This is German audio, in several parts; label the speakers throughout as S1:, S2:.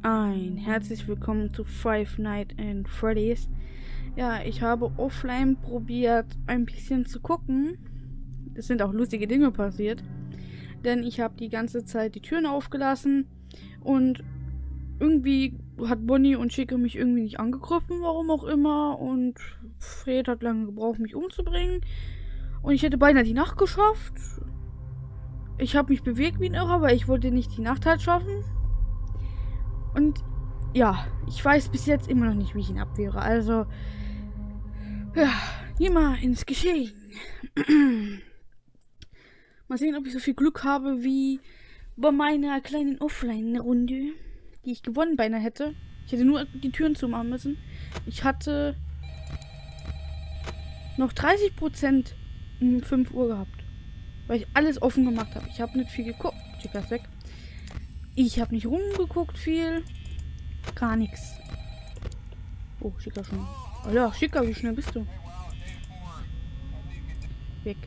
S1: Ein herzlich willkommen zu Five Nights at Freddy's. Ja, ich habe offline probiert, ein bisschen zu gucken. Es sind auch lustige Dinge passiert. Denn ich habe die ganze Zeit die Türen aufgelassen und irgendwie hat Bonnie und Chica mich irgendwie nicht angegriffen, warum auch immer. Und Fred hat lange gebraucht, mich umzubringen. Und ich hätte beinahe die Nacht geschafft. Ich habe mich bewegt wie ein Irrer, weil ich wollte nicht die Nacht halt schaffen. Und ja, ich weiß bis jetzt immer noch nicht, wie ich ihn abwehre. Also, ja, geh mal ins Geschehen. Mal sehen, ob ich so viel Glück habe wie bei meiner kleinen Offline-Runde, die ich gewonnen beinahe hätte. Ich hätte nur die Türen zumachen müssen. Ich hatte noch 30% um 5 Uhr gehabt. Weil ich alles offen gemacht habe. Ich habe nicht viel geguckt. Chica ist weg. Ich habe nicht rumgeguckt viel. Gar nichts. Oh, Chica schon. Oh ja, Chica, wie schnell bist du? Weg.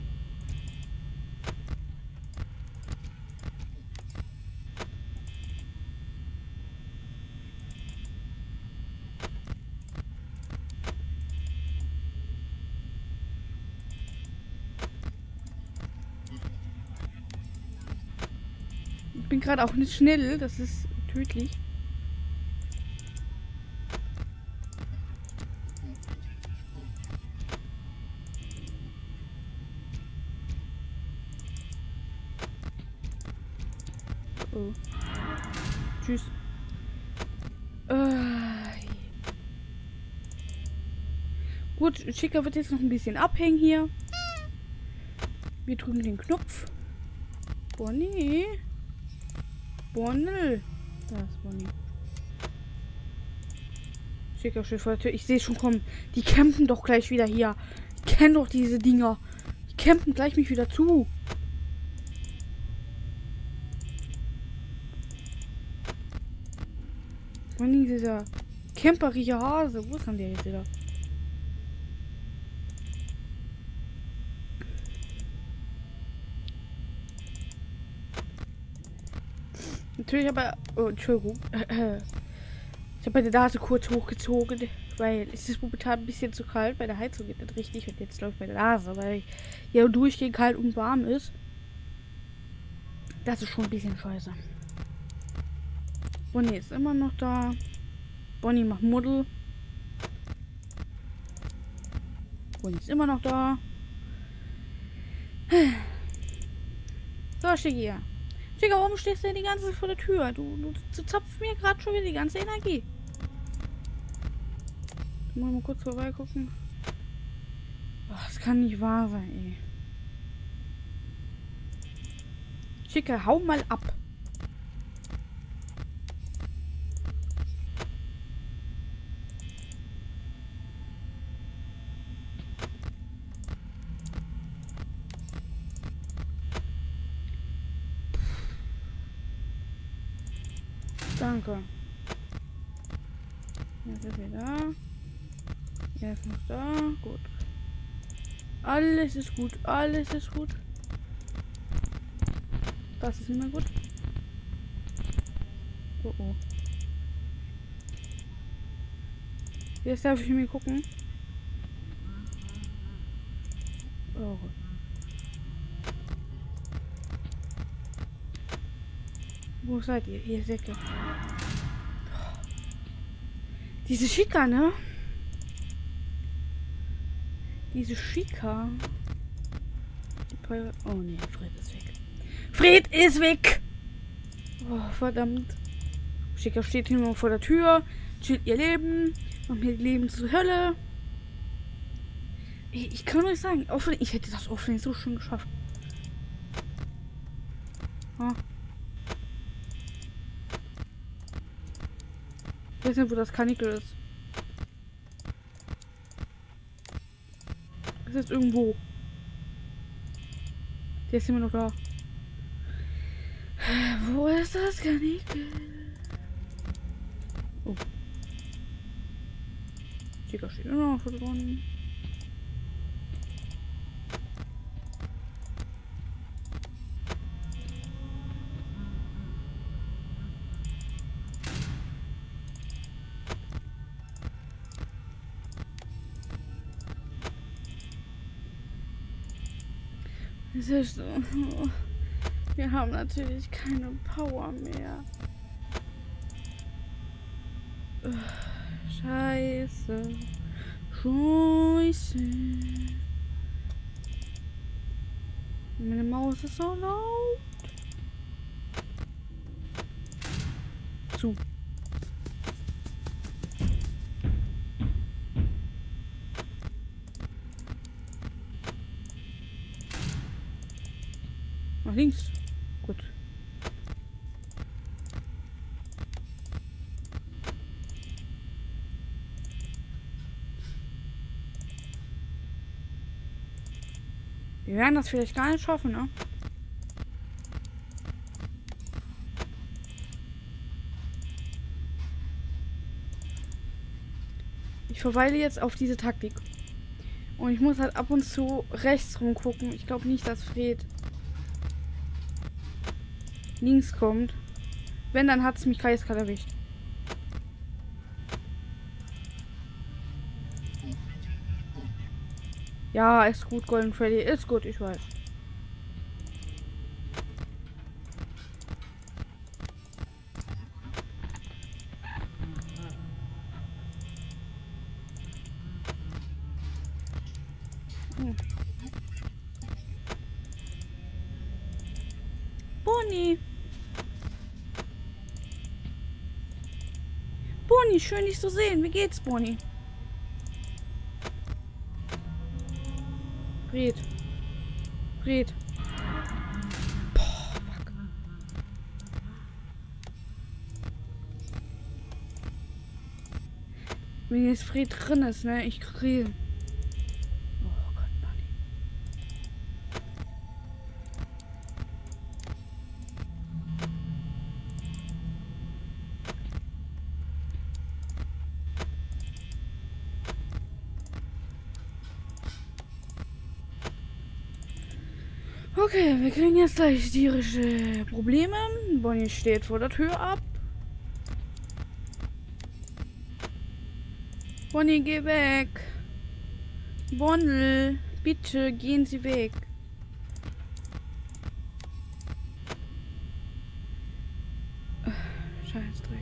S1: Ich bin gerade auch nicht schnell. Das ist tödlich. Oh. Tschüss. Gut, Chica wird jetzt noch ein bisschen abhängen hier. Wir drücken den Knopf. Bonnie. Bonnie. Da ist Bonnie. Chica steht vor der Tür. Ich sehe schon kommen. Die campen doch gleich wieder hier. Ich kenne doch diese Dinger. Die campen gleich mich wieder zu. Bonnie, dieser camperige Hase. Wo ist denn der jetzt wieder? Natürlich aber... Oh, Entschuldigung. Ich habe meine Nase kurz hochgezogen, weil es ist momentan ein bisschen zu kalt. Bei der Heizung geht das richtig und jetzt läuft meine Nase, weil hier durchgehend kalt und warm ist. Das ist schon ein bisschen scheiße. Bonnie ist immer noch da. Bonnie macht Muddel. Bonnie ist immer noch da. So, Chica. Chica, warum stehst du denn die ganze Zeit vor der Tür? Du zapfst mir gerade schon wieder die ganze Energie. Mal kurz vorbeigucken. Oh, das kann nicht wahr sein, ey. Chica, hau mal ab. Danke. Jetzt ist er da. Er ist noch da. Gut. Alles ist gut. Alles ist gut. Das ist nicht mehr gut. Oh oh. Jetzt darf ich mir gucken. Oh Gott. Wo seid ihr? Ihr seid ja. Diese Chica, ne? Diese Chica. Oh ne, Fred ist weg. Fred ist weg! Oh, verdammt. Chica steht hier nur vor der Tür, chillt ihr Leben, macht mir Leben zur Hölle. Ich kann euch sagen, ich hätte das offline so schön geschafft. Ah. Ich weiß nicht, wo das Kanickel ist. Es ist irgendwo. Der ist immer noch da. Wo ist das Kanickel? Oh. Chica steht immer noch drin. Es ist so. Wir haben natürlich keine Power mehr. Scheiße. Scheiße. Meine Maus ist so laut. Zu. Nach links. Gut. Wir werden das vielleicht gar nicht schaffen, ne? Ich verweile jetzt auf diese Taktik. Und ich muss halt ab und zu rechts rumgucken. Ich glaube nicht, dass Fred links kommt. Wenn, dann hat es mich eiskalt erwischt. Ja, ist gut, Golden Freddy. Ist gut, ich weiß. Bonnie. Bonnie, schön dich zu sehen. Wie geht's, Bonnie? Fred. Fred. Boah, fuck. Wenn jetzt Fred drin ist, ne? Ich kriege. Oh Gott, Bonnie. Okay, wir kriegen jetzt gleich tierische Probleme. Bonnie steht vor der Tür ab. Bonnie, geh weg. Bondel, bitte gehen Sie weg. Scheißdreck.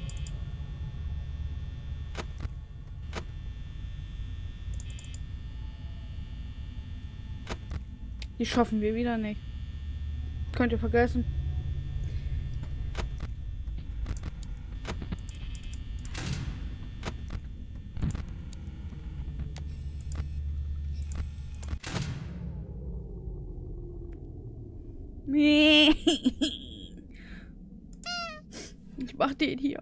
S1: Die schaffen wir wieder nicht. Könnt ihr vergessen. Ich mach den hier.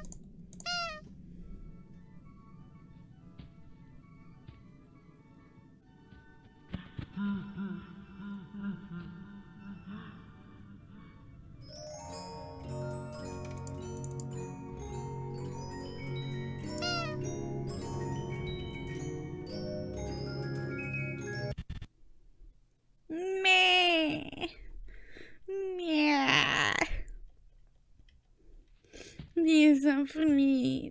S1: Dieser Fried.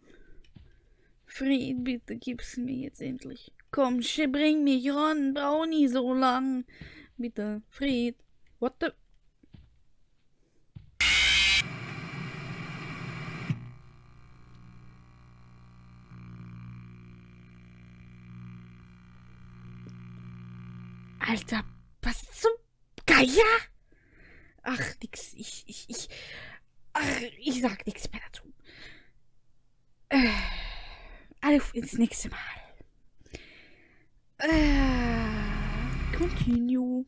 S1: Fried, bitte gib's mir jetzt endlich. Komm, bring mich ran, brauch nie so lang. Bitte, Fried. What the... Alter, was zum Geier? Ach, nix, ach, ich sag nichts mehr dazu. Auf ins nächste Mal. Continue.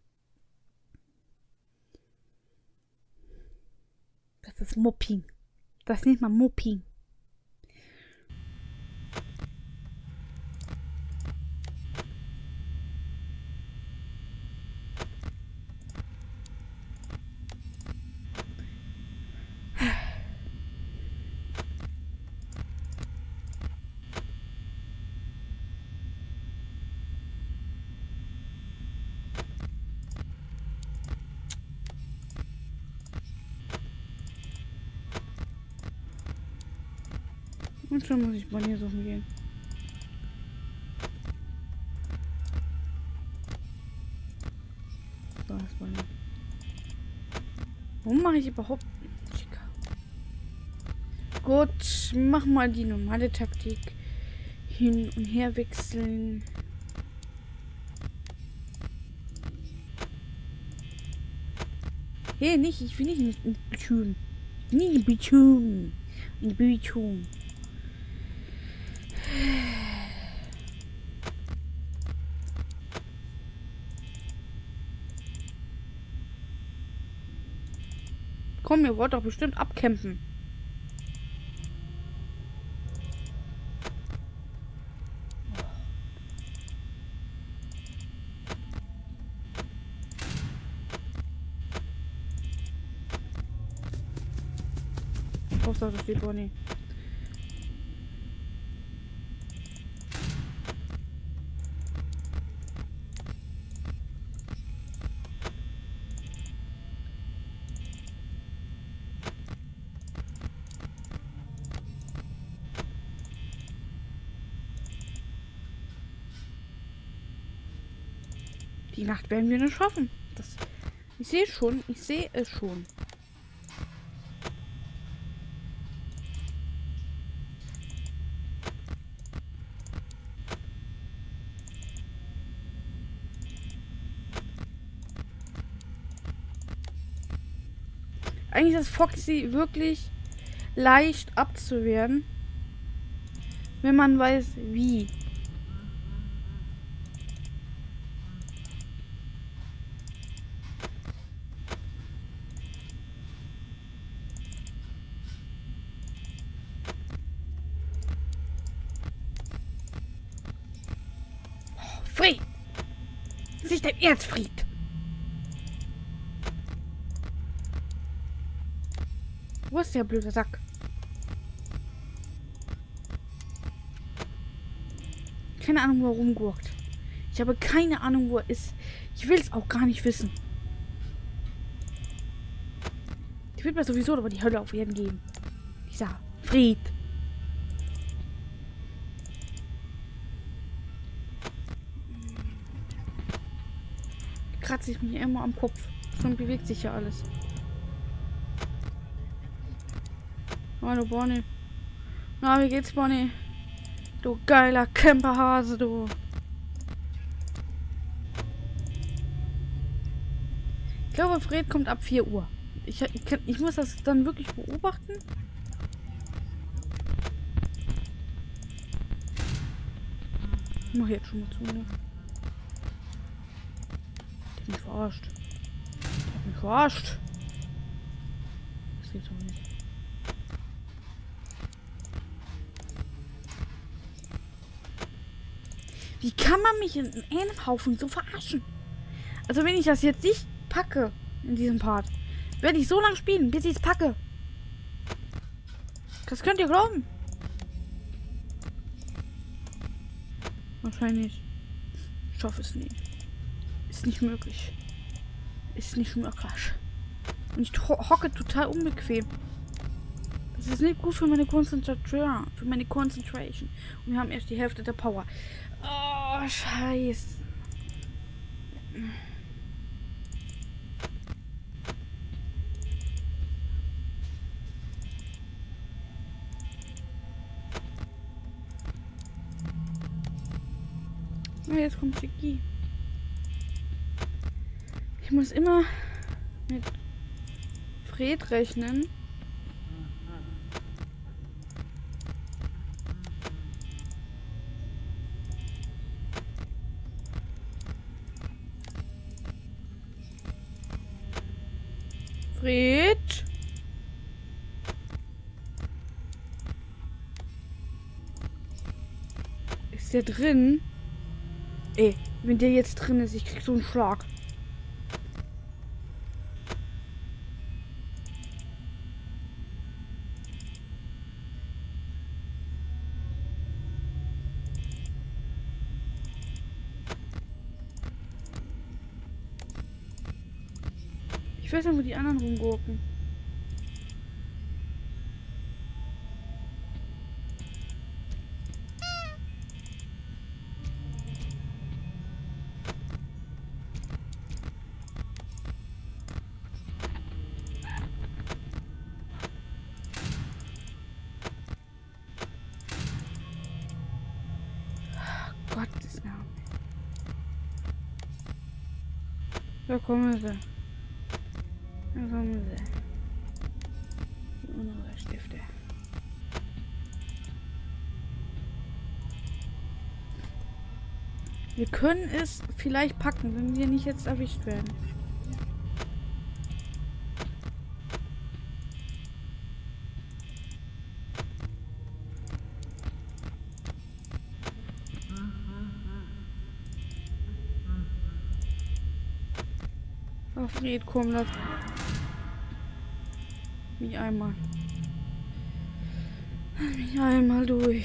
S1: Das ist Mopping. Das nennt man Mopping. Und schon muss ich Bonnie suchen gehen. Warum mache ich überhaupt... Gut, mach mal die normale Taktik. Hin und her wechseln. Hey, nicht, ich will nicht in Bildschirm. Nie in Bildschirm. In Bildschirm. Komm, ihr wollt doch bestimmt abcampen. Hauptsache, das steht Bonnie. Die Nacht werden wir nicht schaffen. Ich sehe schon, ich sehe es schon. Eigentlich ist Foxy wirklich leicht abzuwehren, wenn man weiß, wie. Fried! Das ist nicht dein Ernst, Fried! Wo ist der blöde Sack? Keine Ahnung, wo er rumgurkt. Ich habe keine Ahnung, wo er ist. Ich will es auch gar nicht wissen. Ich will mir sowieso aber die Hölle auf Erden geben. Dieser Fried. Kratze ich mich immer am Kopf. Schon bewegt sich ja alles. Hallo Bonnie. Na, wie geht's, Bonnie? Du geiler Camperhase, du. Ich glaube, Fred kommt ab 4 Uhr. Ich muss das dann wirklich beobachten. Ich mach jetzt schon mal zu, ne? Der hat mich verarscht. Der hat mich verarscht. Das geht's aber nicht. Wie kann man mich in einem Haufen so verarschen? Also wenn ich das jetzt nicht packe in diesem Part, werde ich so lange spielen, bis ich es packe. Das könnt ihr glauben. Wahrscheinlich. Ich schaffe es nie. Ist nicht möglich. Ist nicht möglich. Und ich hocke total unbequem. Das ist nicht gut für meine Konzentration. Für meine Concentration. Und wir haben erst die Hälfte der Power. Oh, scheiße. Oh, jetzt kommt Chicky. Ich muss immer mit Fred rechnen. Fred? Ist der drin? Ey, wenn der jetzt drin ist, ich krieg so einen Schlag. Ich weiß nicht, wo die anderen rumgurken. Da kommen sie. Da kommen sie. Die Unruhestifte. Wir können es vielleicht packen, wenn wir nicht jetzt erwischt werden. Oh, Fred, komm, lass mich einmal. Lass mich einmal durch.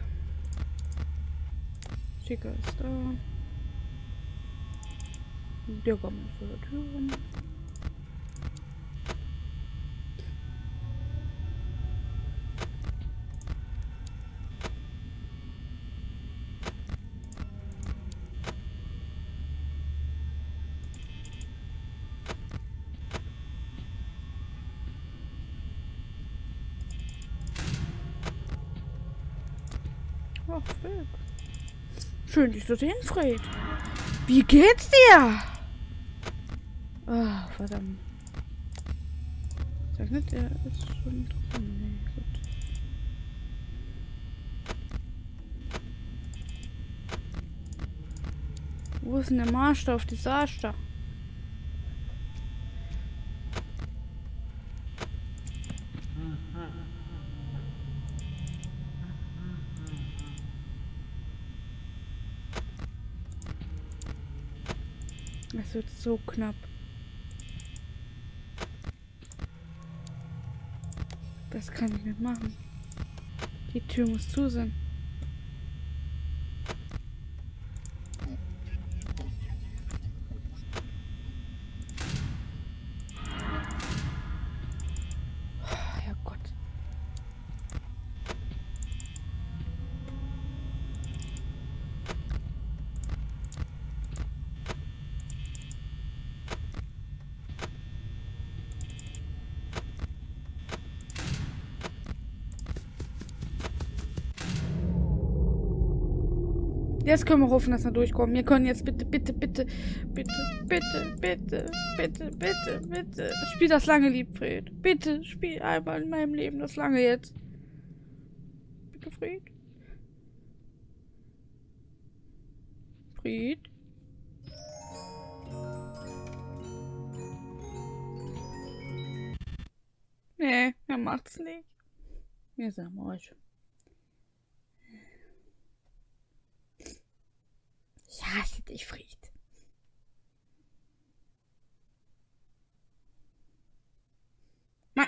S1: Schicker ist da. Der kommt vor der Tür rum. Ach, Fred. Schön, dich zu sehen, Fred. Wie geht's dir? Ah, verdammt. Sag nicht, der ist schon drin. Nee, gut. Wo ist denn der Maßstab, Desaster? Es wird so knapp. Das kann ich nicht machen. Die Tür muss zu sein. Oh, Herrgott. Jetzt können wir hoffen, dass wir durchkommen. Wir können jetzt bitte, bitte, bitte, bitte, bitte, bitte, bitte, bitte, bitte. Spiel das lange Lied, Fred. Bitte, spiel einmal in meinem Leben das lange jetzt. Bitte, Fred. Fred. Nee, er macht's nicht. Wir sagen euch. Ich hasse dich, Fried. Mann.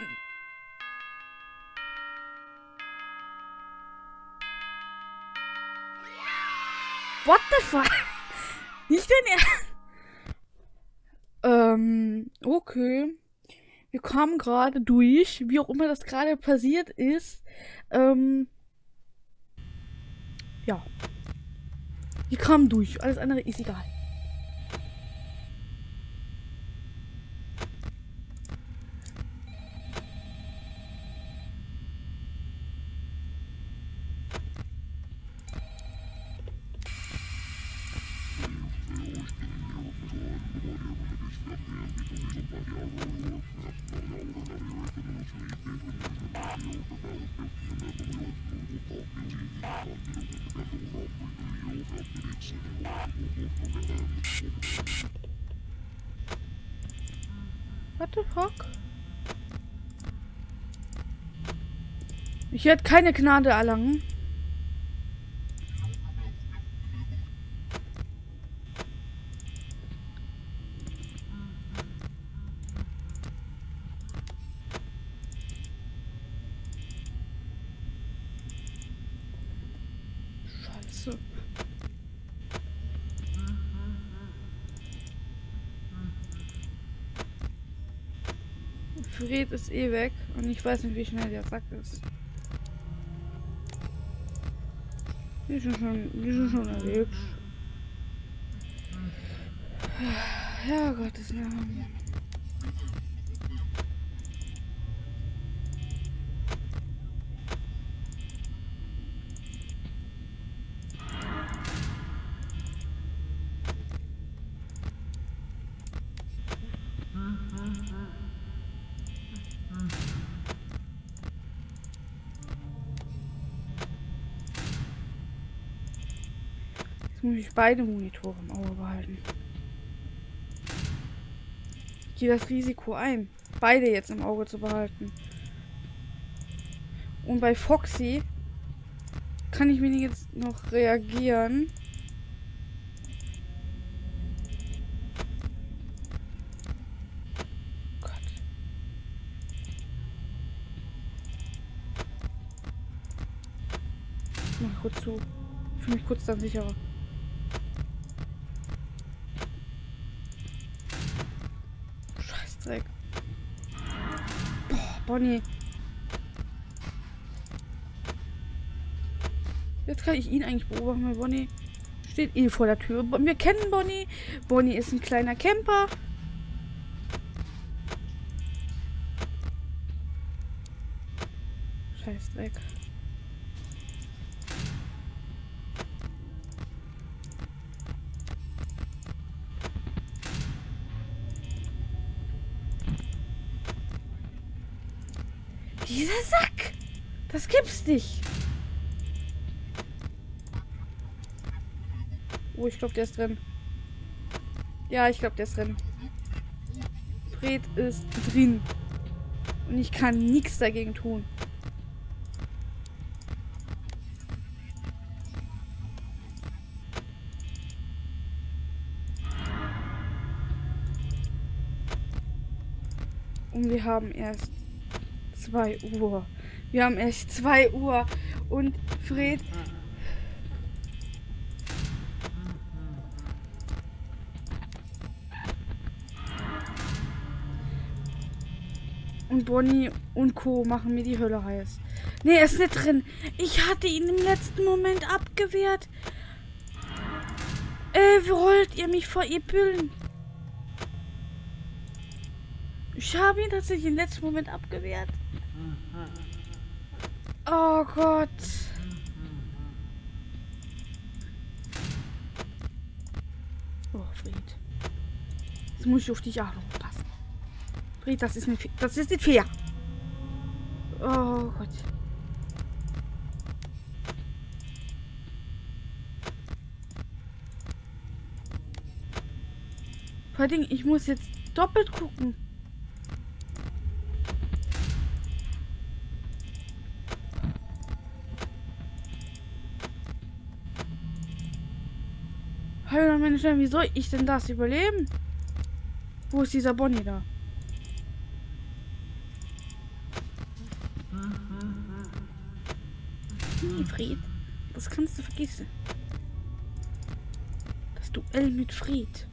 S1: What the fuck? Nicht denn okay. Wir kamen gerade durch, wie auch immer das gerade passiert ist. Ja. Wir kamen durch. Alles andere ist egal. What the fuck? Ich werde keine Gnade erlangen. Scheiße. Fred ist eh weg und ich weiß nicht, wie schnell der Sack ist. Die sind schon unterwegs. Ja, Gottes Namen. muss ich beide Monitore im Auge behalten. Ich gehe das Risiko ein, beide jetzt im Auge zu behalten. Und bei Foxy kann ich wenigstens noch reagieren. Gott. Mach kurz zu. Ich fühle mich kurz dann sicherer. Scheißdreck. Boah, Bonnie. Jetzt kann ich ihn eigentlich beobachten, weil Bonnie steht eh vor der Tür. Wir kennen Bonnie. Bonnie ist ein kleiner Camper. Scheißdreck. Dieser Sack! Das gibt's nicht! Oh, ich glaube, der ist drin. Ja, ich glaube, der ist drin. Fred ist drin. Und ich kann nichts dagegen tun. Und wir haben erst 2 Uhr. Wir haben erst 2 Uhr. Und Fred... Und Bonnie und Co. machen mir die Hölle heiß. Nee, er ist nicht drin. Ich hatte ihn im letzten Moment abgewehrt. Wollt ihr mich veräppeln? Ich habe ihn tatsächlich im letzten Moment abgewehrt. Oh Gott. Oh, Fred. Jetzt muss ich auf dich auch noch passen. Fred, das ist nicht fair. Oh Gott. Vor allem, ich muss jetzt doppelt gucken. Hallo meine Schwester, wie soll ich denn das überleben? Wo ist dieser Bonnie da? Fred, das kannst du vergessen. Das Duell mit Fred.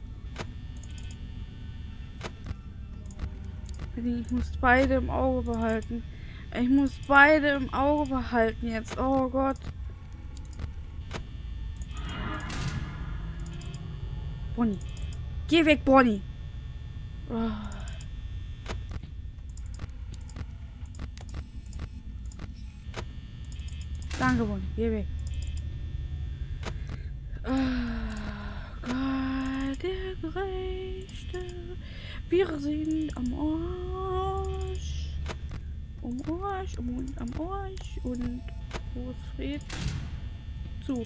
S1: Ich muss beide im Auge behalten. Ich muss beide im Auge behalten jetzt. Oh Gott. Bonnie. Geh weg, Bonnie. Oh. Danke, Bonnie. Geh weg. Oh Gott, der Gerechte. Wir sind am Arsch. Am Arsch und am Arsch. Und wo ist Fred? Zu.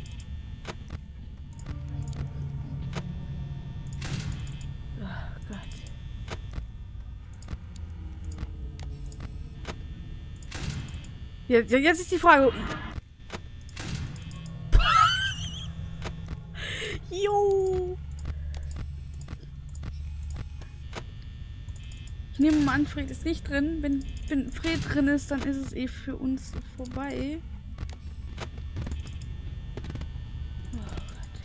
S1: Oh Gott. Jetzt ist die Frage. Jo. Ich nehme mal an, Fred ist nicht drin. Wenn Fred drin ist, dann ist es eh für uns vorbei. Oh Gott.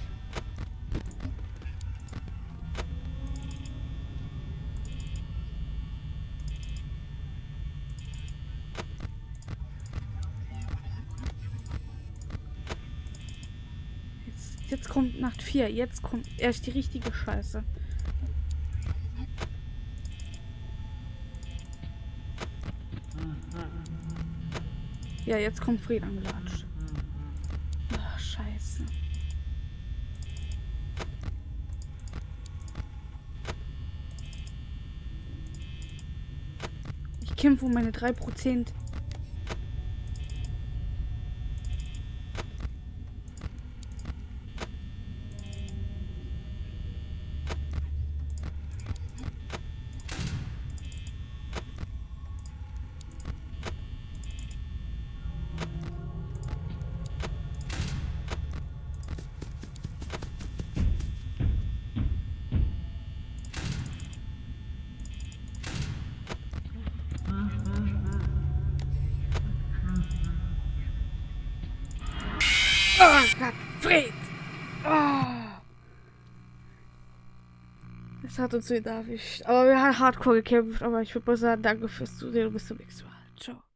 S1: Jetzt kommt Nacht 4. Jetzt kommt erst die richtige Scheiße. Ja, jetzt kommt Fred angelatscht. Ach, scheiße. Ich kämpfe um meine 3%. Oh Gott, Fred! Oh. Es hat uns wieder erwischt. Aber wir haben hardcore gekämpft. Aber ich würde mal sagen, danke fürs Zusehen und bis zum nächsten Mal. Ciao.